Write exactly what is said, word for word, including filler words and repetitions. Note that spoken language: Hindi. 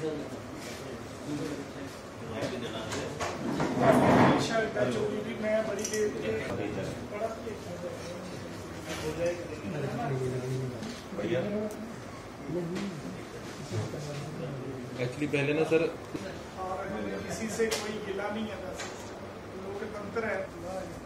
शर्ट चोरी भी मैं बड़ी देर बढ़िया। एक्चुअली पहले ना सर किसी से कोई गिला नहीं है, लोकतंत्र है।